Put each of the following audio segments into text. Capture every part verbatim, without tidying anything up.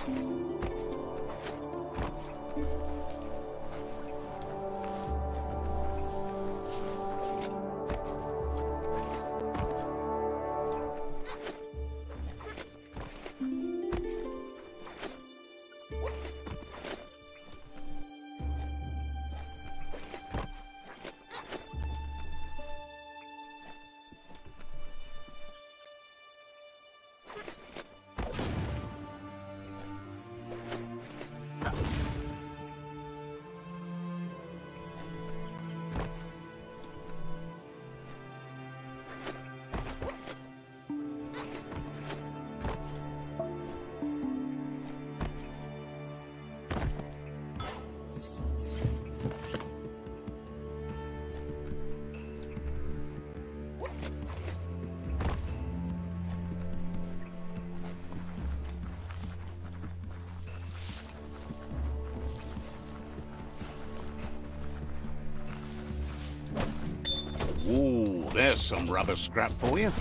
Ooh, there's some rubber scrap for you.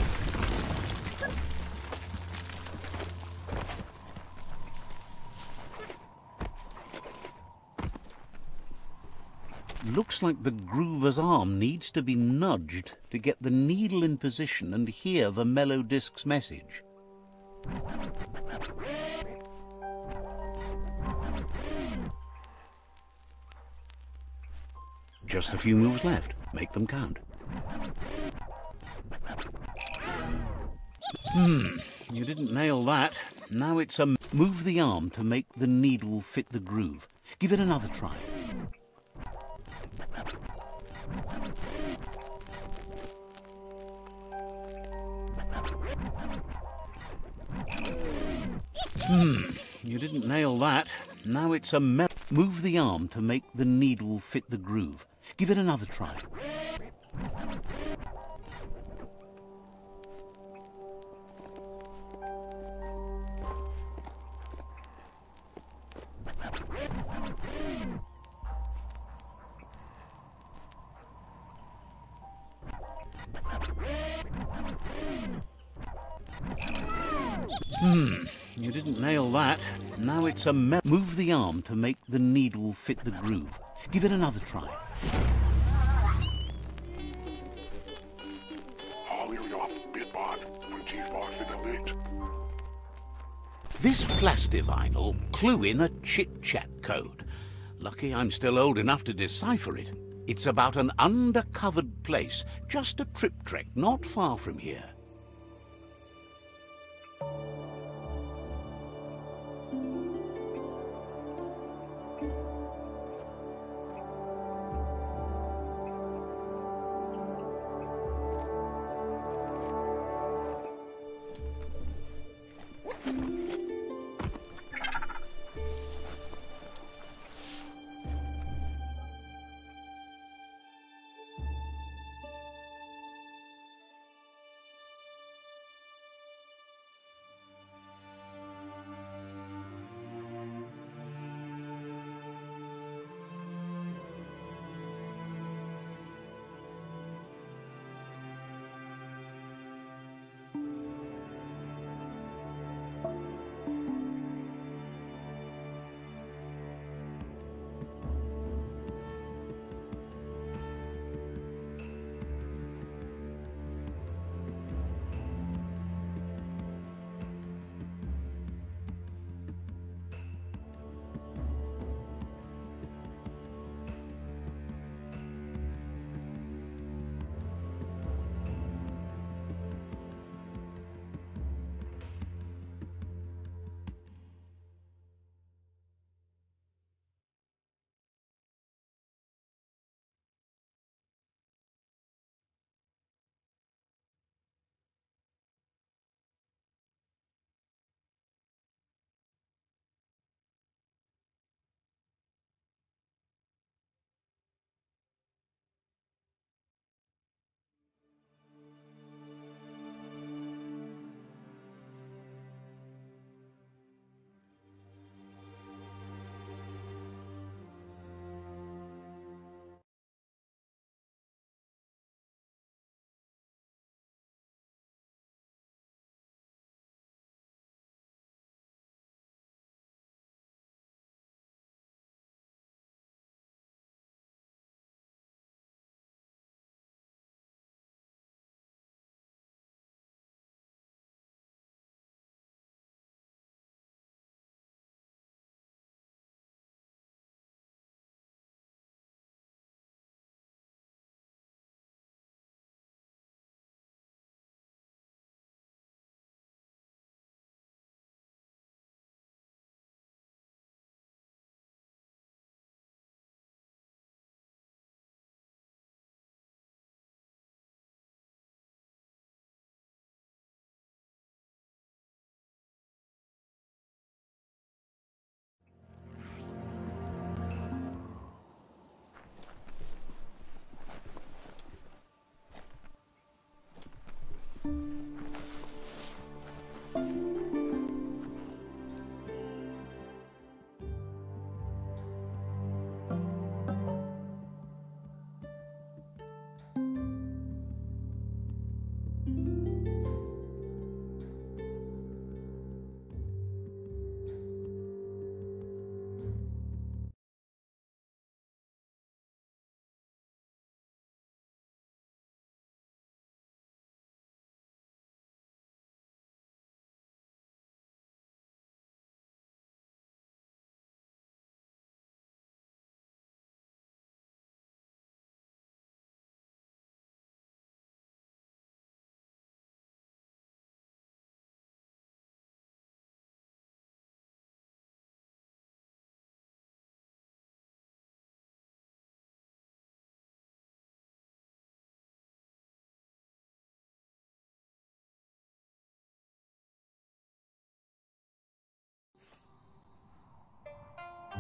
Looks like the groover's arm needs to be nudged to get the needle in position and hear the mellow disc's message. Just a few moves left. Make them count. Hmm, you didn't nail that. Now it's a move the arm to make the needle fit the groove. Give it another try. Hmm, you didn't nail that. Now it's a me- move the arm to make the needle fit the groove. Give it another try. Hmm, you didn't nail that. Now it's a me- move the arm to make the needle fit the groove. Give it another try. This plastivinyl clue in a chit-chat code. Lucky I'm still old enough to decipher it. It's about an undercovered place, just a trip trek not far from here.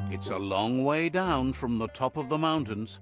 It's a long way down from the top of the mountains.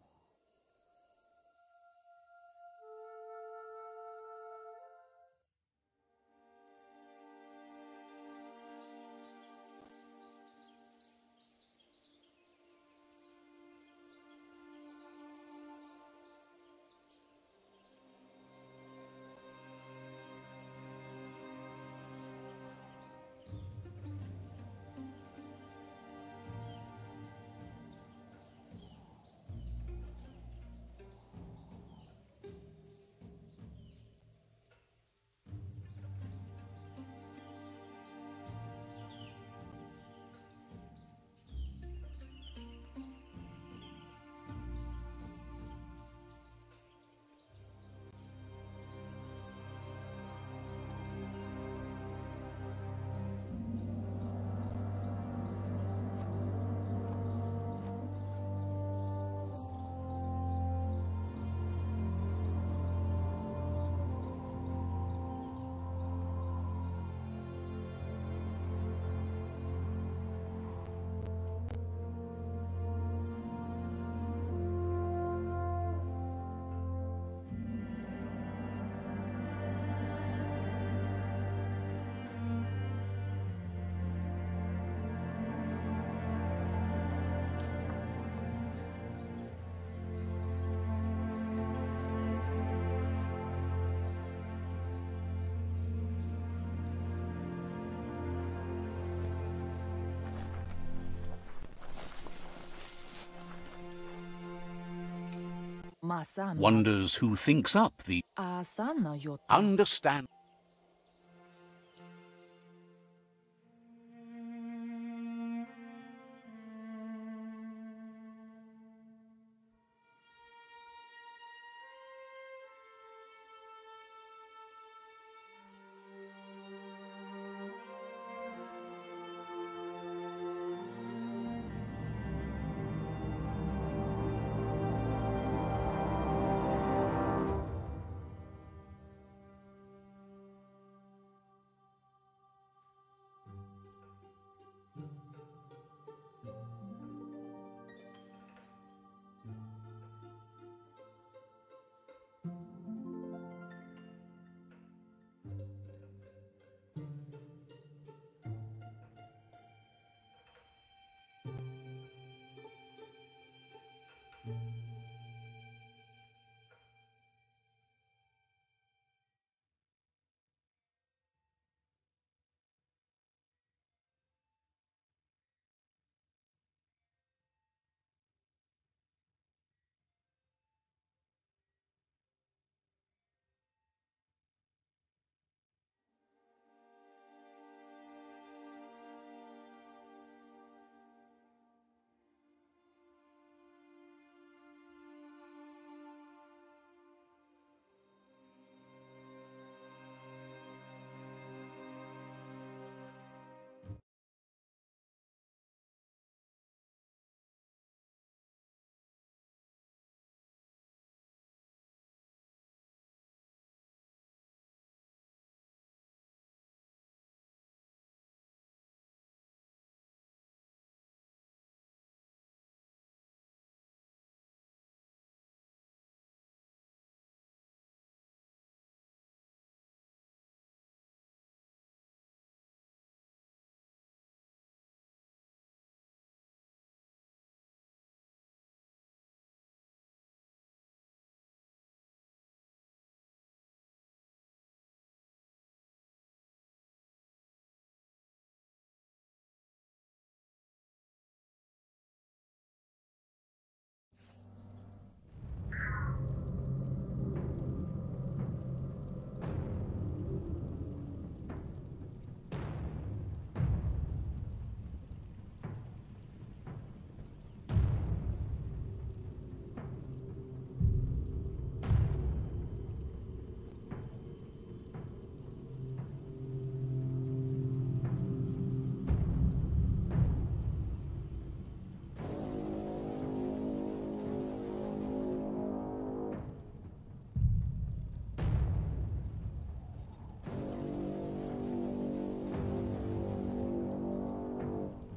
Masana. Wonders who thinks up the Asana yota. understand.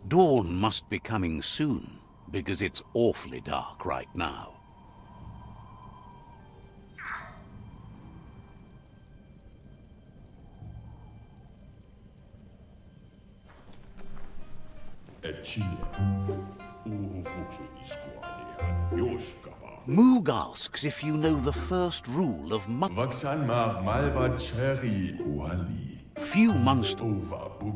Dawn must be coming soon, because it's awfully dark right now. Moog asks if you know the first rule of mon- Few monsters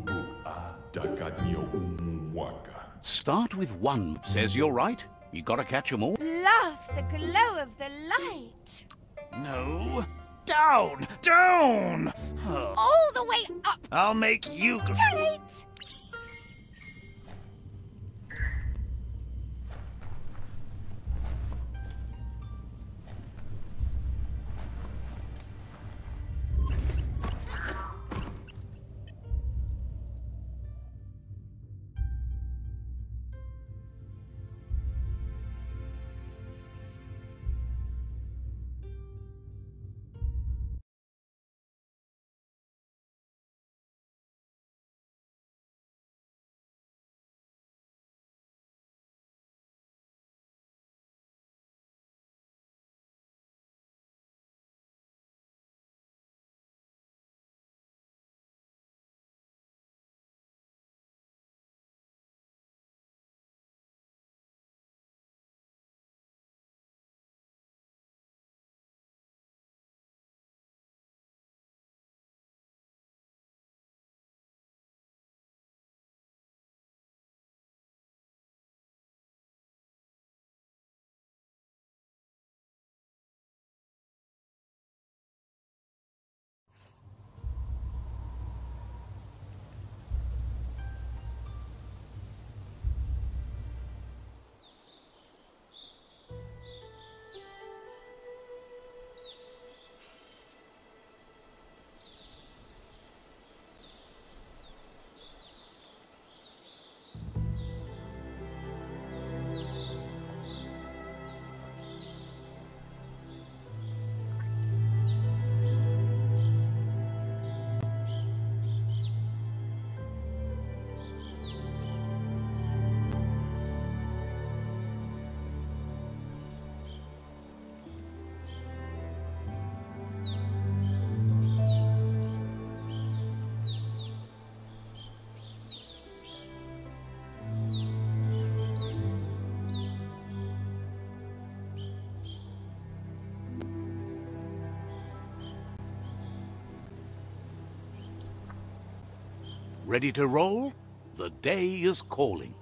start with one. Says you're right. You gotta catch 'em all. Love the glow of the light. No. Down! Down! All the way up. I'll make you... Too late. Ready to roll? The day is calling.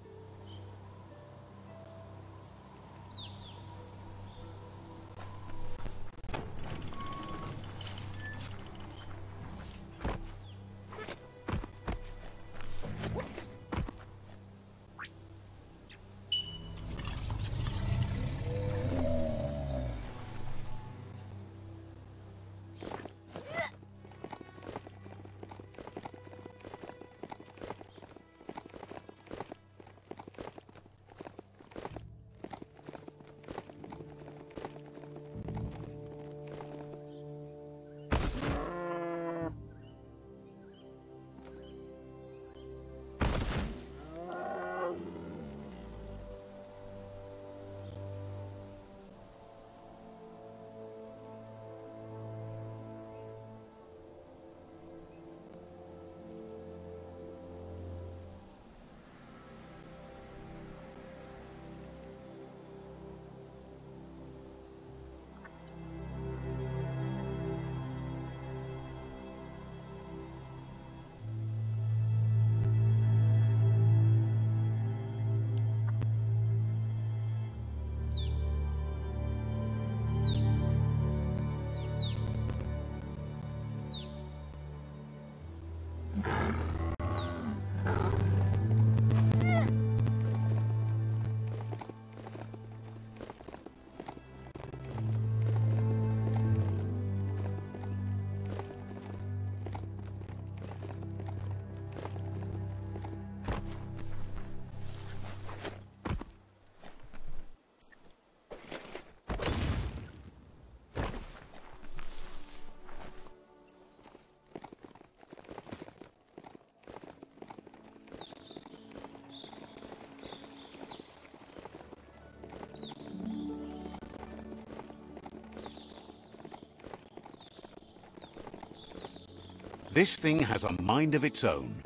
This thing has a mind of its own.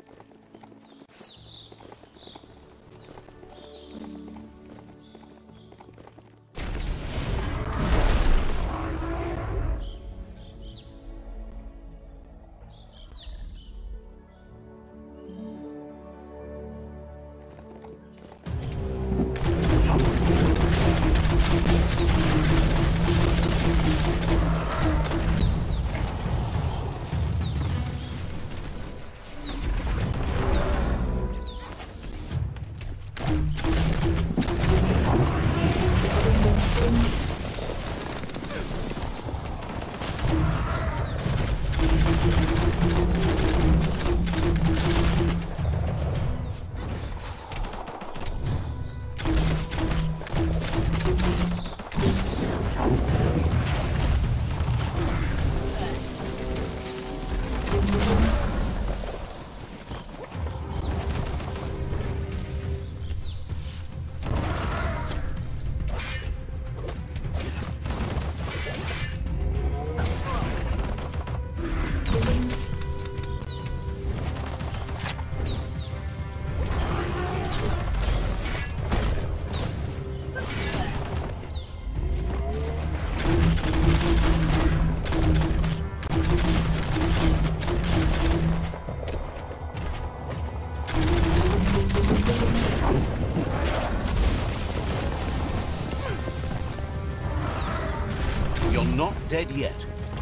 You're not dead yet.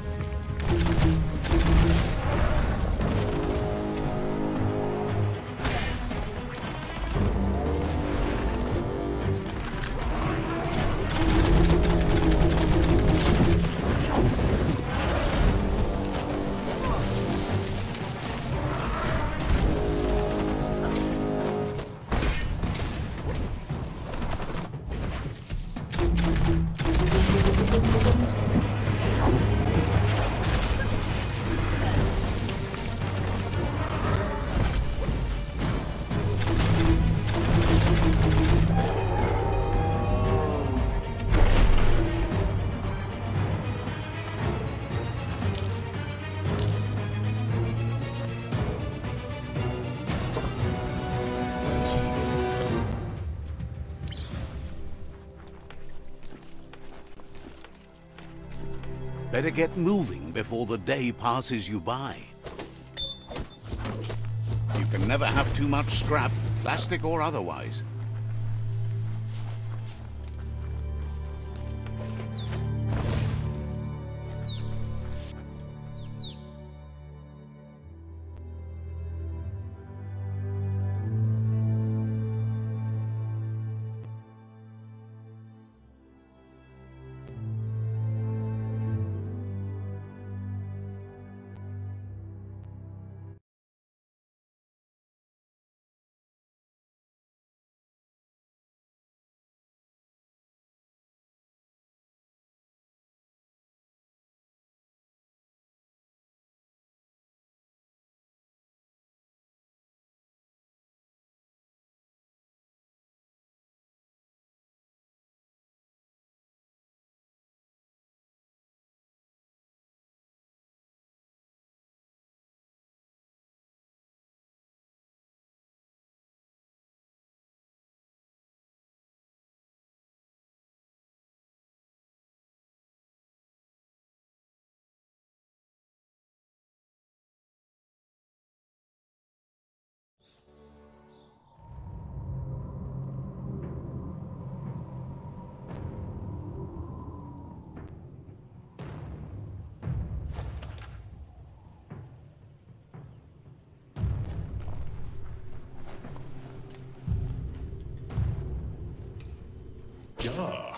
Better get moving before the day passes you by. You can never have too much scrap, plastic or otherwise. Ja,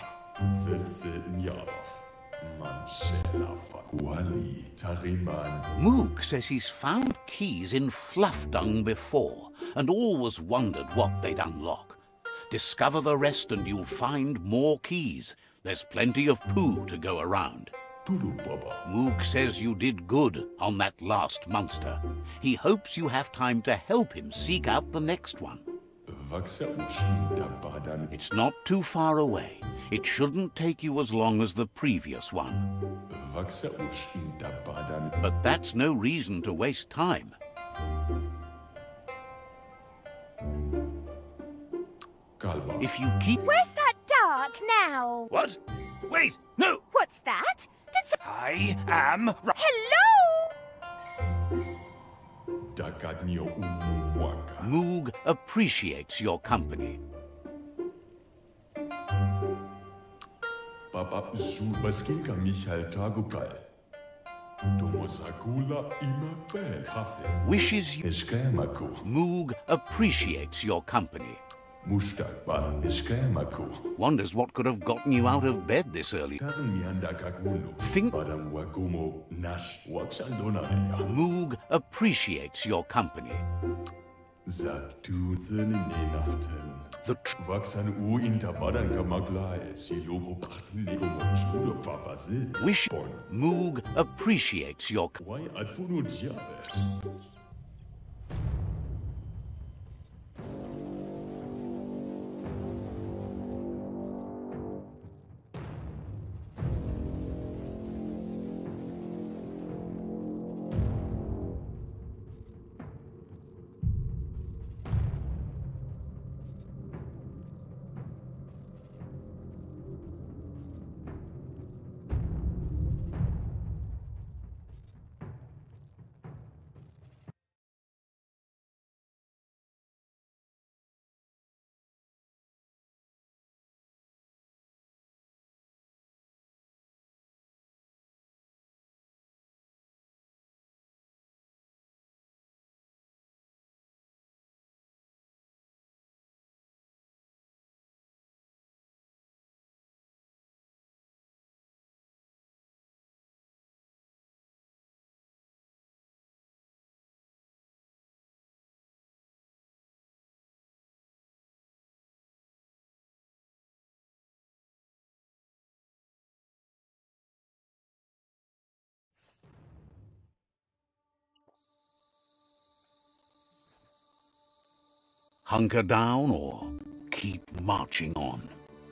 Moog says he's found keys in fluff dung before, and always wondered what they'd unlock. Discover the rest and you'll find more keys. There's plenty of poo to go around. Moog says you did good on that last monster. He hopes you have time to help him seek out the next one. It's not too far away. It shouldn't take you as long as the previous one. But that's no reason to waste time. If you keep... Where's that dark now? What? Wait, no! What's that? Did some... I am... Hello? Moog appreciates your company. Baba Zubaskinka Michael Tagukal. Tomosakula Imabel Kaffee. Wishes you... Eskemaku. Moog appreciates your company. Mustakbal Eskemaku. Wonders what could have gotten you out of bed this early. Think... Badam Wagumo Nas Waxandonaya. Moog appreciates your company. Zatuzeni Nenaften. The tr... Waxan U Intabadan Kamaglai. Silogo Bartinego Mochudo Pavazil. Wish... Moog appreciates your... Why Adfuno Diabe? Hunker down or keep marching on?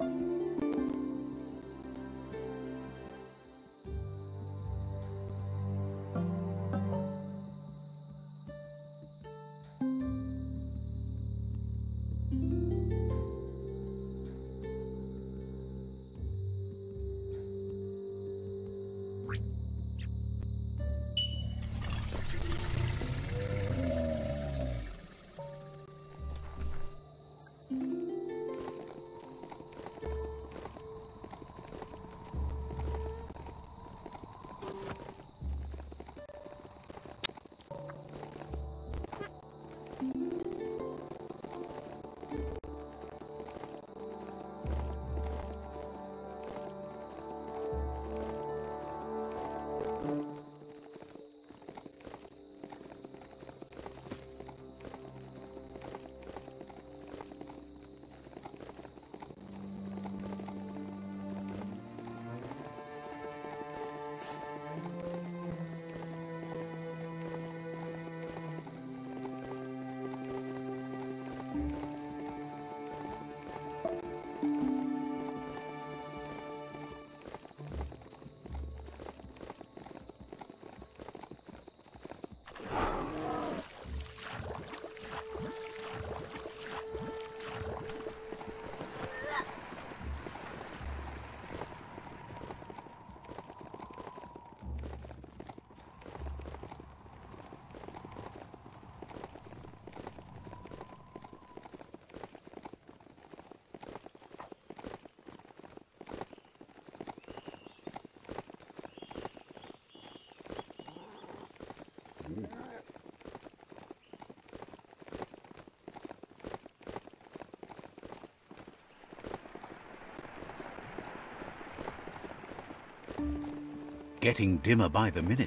Getting dimmer by the minute.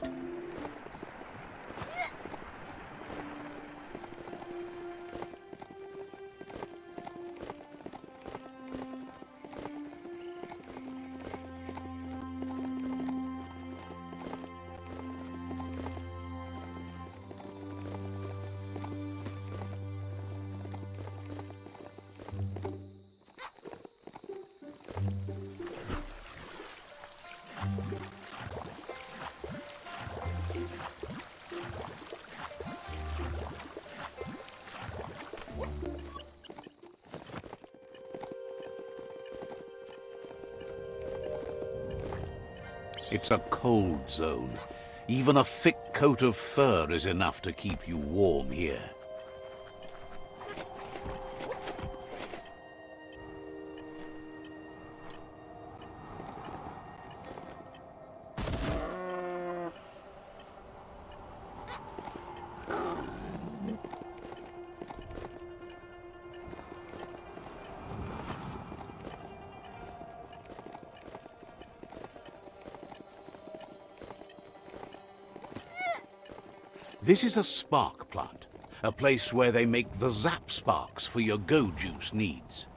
It's a cold zone. Even a thick coat of fur is enough to keep you warm here. This is a spark plant, a place where they make the zap sparks for your go juice needs.